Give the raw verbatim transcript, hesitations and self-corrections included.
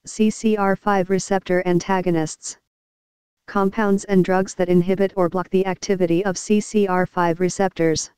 C C R five receptor antagonists. Compounds and drugs that inhibit or block the activity of C C R five receptors.